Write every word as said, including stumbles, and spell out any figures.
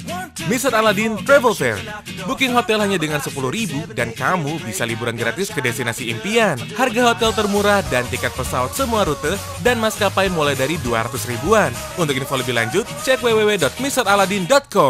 Misal Aladin Travel Fair. Booking hotel hanya dengan sepuluh ribu dan kamu bisa liburan gratis ke destinasi impian. Harga hotel termurah dan tiket pesawat semua rute dan maskapai mulai dari dua ratus ribuan. Untuk info lebih lanjut, cek w w w titik misal aladin titik com.